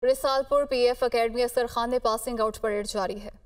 Risalpur PF academy Asghar Khan में passing out parade जारी है।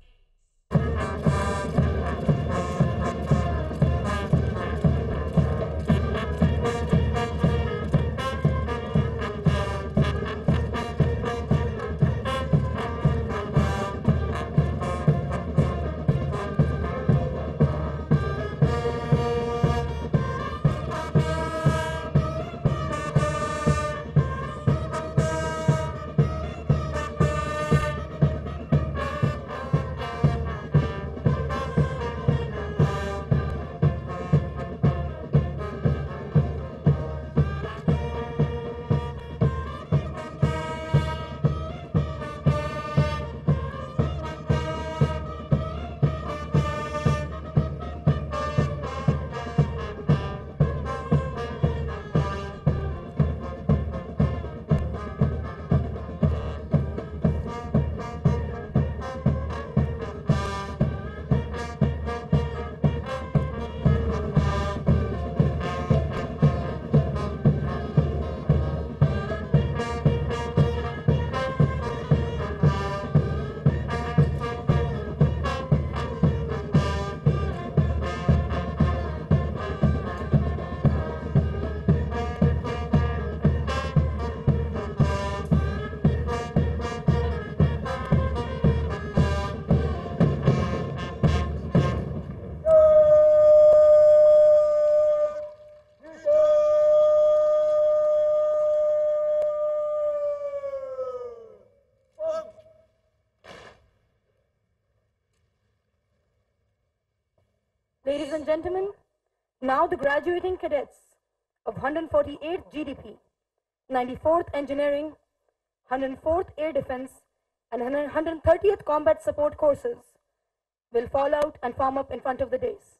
Ladies and gentlemen, now the graduating cadets of 148th GDP, 94th Engineering, 104th Air Defense, and 130th Combat Support courses will fall out and form up in front of the dais.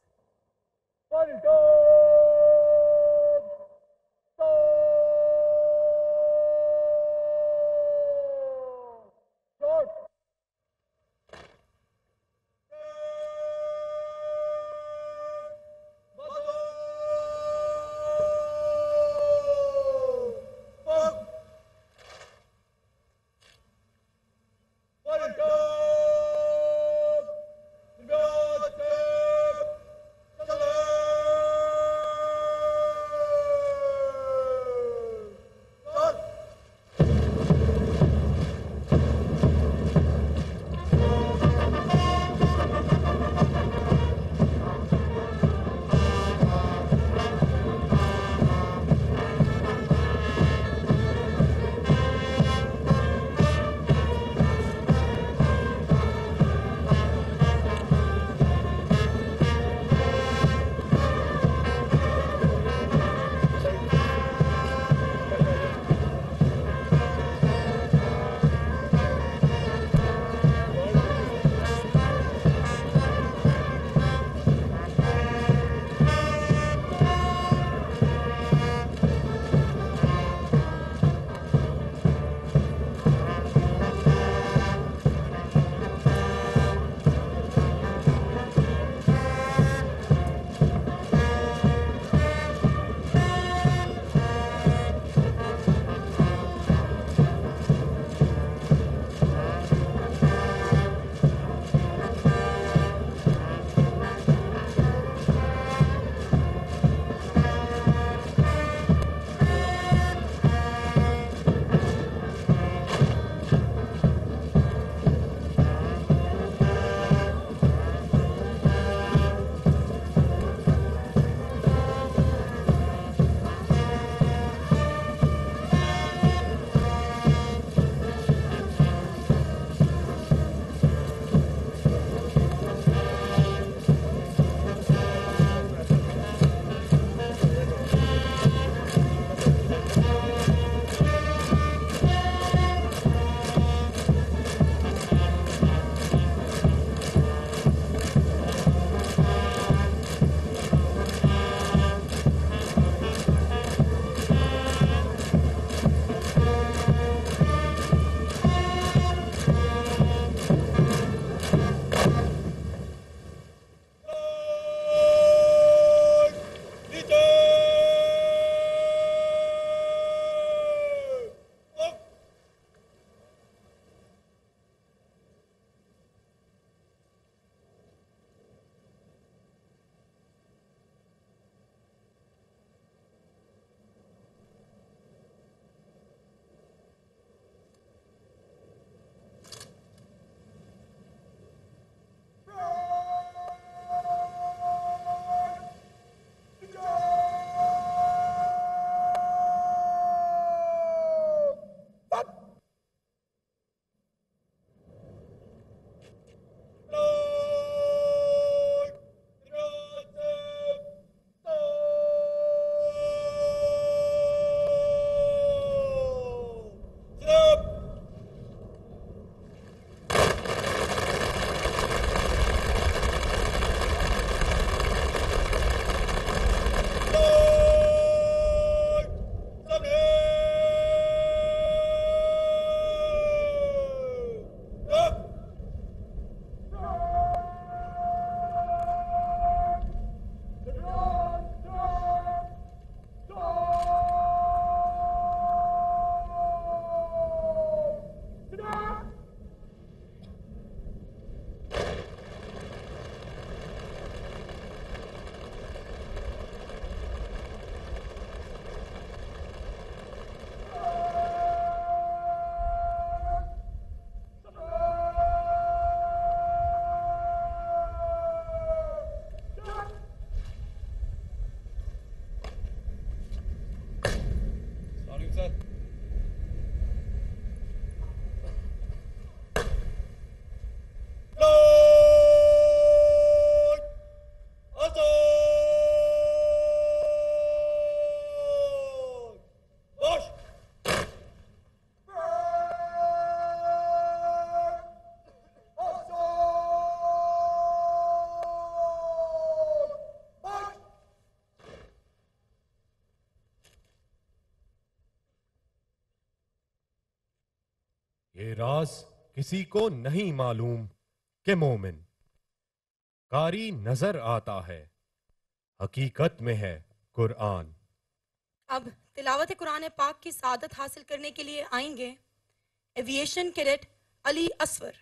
ये राज किसी को नहीं मालूम कि मोमिन कारी नजर आता है, हकीकत में है कुरान। अब तिलावत कुरान पाक की सादत हासिल करने के लिए आएंगे एविएशन कैडेट अली असवर।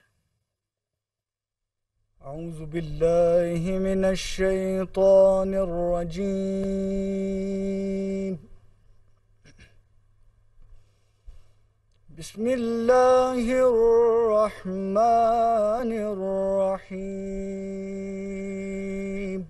अऊज़ु बिल्लाहि मिनश शैतानिर रजीम। बिस्मिल्लाहिर रहमानिर रहीम।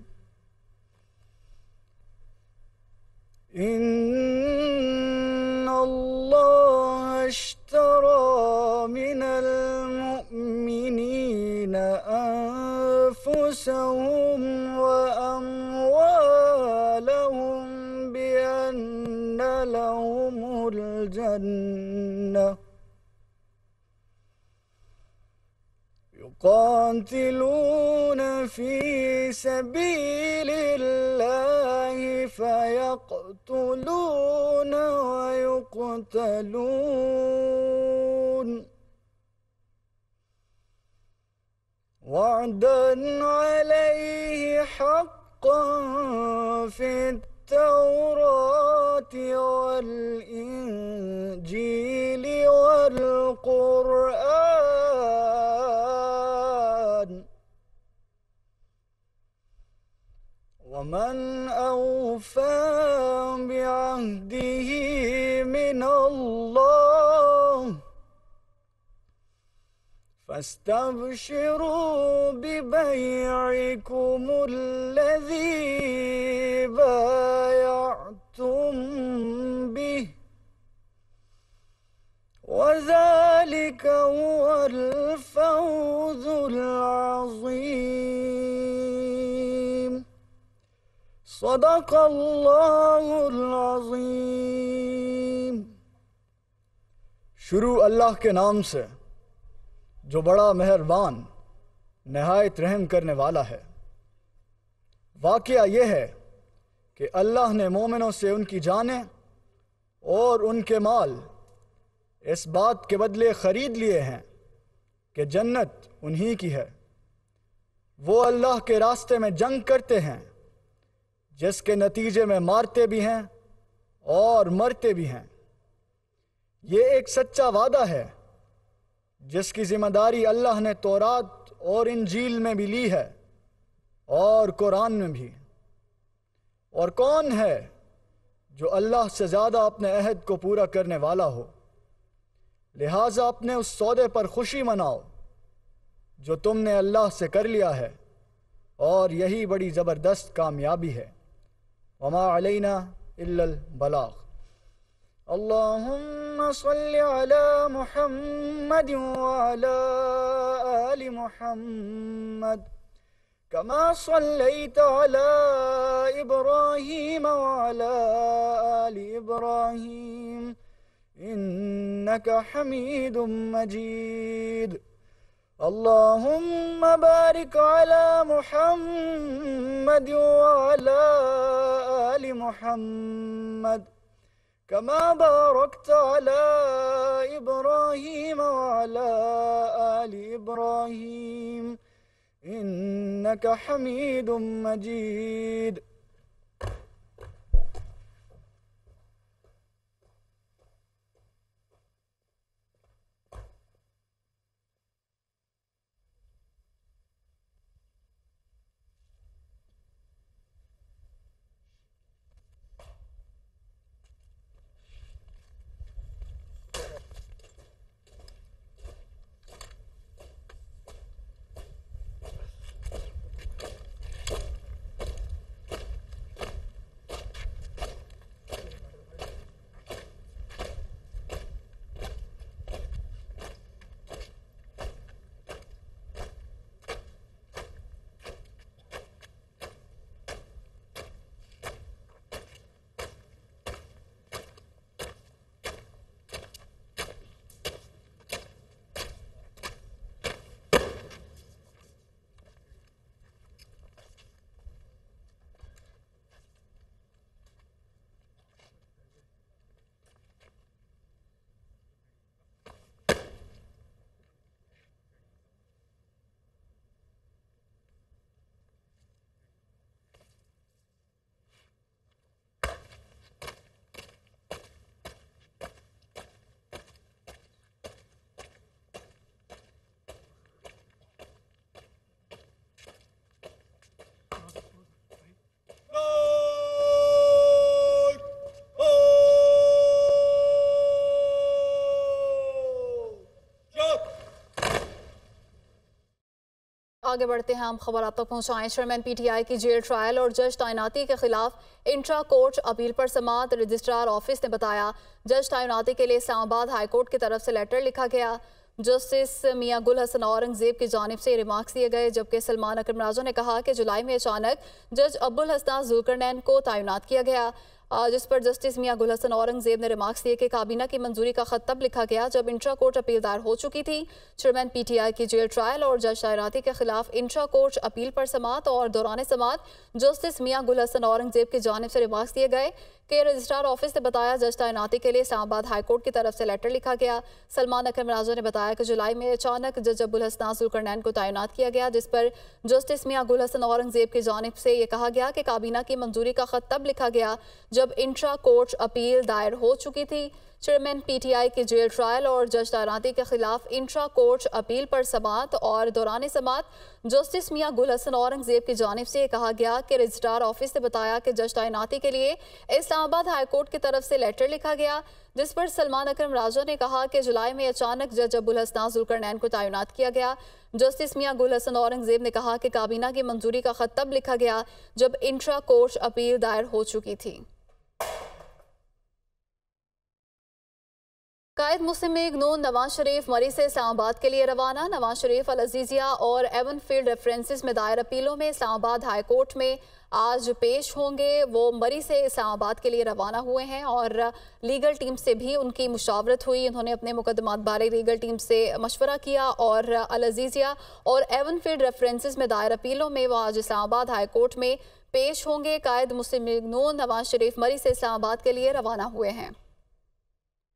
इन्नल्लाह अश्तरा मिनल मुअमिनीना अनफुसहुम व अमवालहुम बिअन्न लहुमुल जन्नह युक़ातिलून फ़ी सबीलिल्लाहि फ़यक़्तुलून व युक़्तलून वअदन अलैहि हक़्क़न फ़ित्तौराति वल इंजीलि वल क़ुरआन वमन औफ़ा बिअहदिही मिनल्लाह फस्तबशिरू बिबैइकुमुल्लज़ी बायअतुम बिह वज़ालिका हुवल फ़ौज़ुल अज़ीम। सदक़ल्लाहुल अज़ीम। शुरू अल्लाह के नाम से जो बड़ा मेहरबान नहायत रहम करने वाला है। वाक़या यह है कि अल्लाह ने मोमिनों से उनकी जानें और उनके माल इस बात के बदले ख़रीद लिए हैं कि जन्नत उन्हीं की है। वो अल्लाह के रास्ते में जंग करते हैं जिसके नतीजे में मारते भी हैं और मरते भी हैं। ये एक सच्चा वादा है जिसकी जिम्मेदारी अल्लाह ने तौरात और इंजील में भी ली है और कुरान में भी। और कौन है जो अल्लाह से ज़्यादा अपने अहद को पूरा करने वाला हो। लिहाजा अपने उस सौदे पर खुशी मनाओ जो तुमने अल्लाह से कर लिया है, और यही बड़ी ज़बरदस्त कामयाबी है। वमा अलैना इल्लल बलाग। अल्लाहुम्मा सल्लि अला मुहम्मद व अला आलि मुहम्मद कमा सल्लैता अला इब्राहीम व अला आलि इब्राहीम इन्नका हमीदुम मजीद। अल्लाहुम्मा बारिक अला मुहम्मद व अला आलि मुहम्मद कमा बारकता अला इब्राहीम व अला आलि इब्राहीम इन्नका हमीदुम मजीद। आगे बढ़ते हैं, हम खबर आप तक पहुंचाएं। चेयरमैन पीटीआई की जेल ट्रायल और जज तैनाती के खिलाफ इंट्रा कोर्ट अपील पर समाअत। रजिस्ट्रार ऑफिस ने बताया जज तैनाती के लिए इस्लामाबाद हाईकोर्ट की तरफ से लेटर लिखा गया। जस्टिस मियां गुल हसन औरंगजेब की जानिब से रिमार्क्स दिए गए, जबकि सलमान अकरम राजा ने कहा कि जुलाई में अचानक जज अब्दुल हसन जुल्करनैन को तैनात किया गया, जिस पर जस्टिस मियां गुल हसन औरंगजेब ने रिमार्क्स दिए कि काबीना की मंजूरी का खत तब लिखा गया जब इंट्रा कोर्ट अपील दायर हो चुकी थी। चेयरमैन पीटीआई की जेल ट्रायल और जज तैनाती के खिलाफ इंट्रा कोर्ट अपील पर समाअत और दौरान समाअत जस्टिस मियां गुल हसन औरंगजेब की जानिब से रिमार्क्स दिए गए कि रजिस्ट्रार ऑफिस ने बताया जज तैनाती के लिए इस्लामाबाद हाईकोर्ट की तरफ से लेटर लिखा गया। सलमान अकरम राजा ने बताया कि जुलाई में अचानक जज अब्दुल हसन जुल्करनैन को तैनात किया गया, जिस पर जस्टिस मियां गुल हसन औरंगजेब की जानिब से ये कहा गया कि काबीना की मंजूरी का खत तब लिखा गया जब इंट्रा कोर्ट अपील दायर हो चुकी थी। चेयरमैन पीटीआई की जेल ट्रायल और जज तैनाती के खिलाफ इंट्रा कोर्ट अपील पर समाअत और दौरान समाअत जस्टिस मियां गुल हसन औरंगजेब की जानिब से कहा गया कि रजिस्ट्रार ऑफिस ने बताया कि जज तैनाती के लिए इस्लामाबाद हाईकोर्ट की तरफ से लेटर लिखा गया, जिस पर सलमान अकरम राजा ने कहा कि जुलाई में अचानक जज अब्दुल हसन जुल्करनैन को तैनात किया गया। जस्टिस मियां गुल हसन औरंगजेब ने कहा कि काबीना की मंजूरी का खत तब लिखा गया जब इंट्रा कोर्ट अपील दायर हो चुकी थी। कायद मुस्लिम लीग नून नवाज शरीफ मरी से इस्लामाबाद के लिए रवाना। नवाज शरीफ अल अजीजिया और एवन फील्ड रेफरेंसेस में दायर अपीलों में इस्लामाबाद हाई कोर्ट में आज पेश होंगे। वो मरी से इस्लामाबाद के लिए रवाना हुए हैं और लीगल टीम से भी उनकी मुशावरत हुई। उन्होंने अपने मुकदमात बारे लीगल टीम से मशवरा किया और अल अजीजिया और एवन फील्ड रेफरेंसेस में दायर अपीलों में वो आज इस्लामाबाद हाई कोर्ट में पेश होंगे। कायद मुस्लिम लीग नून नवाज शरीफ मरी से इस्लामाबाद के लिए रवाना हुए हैं।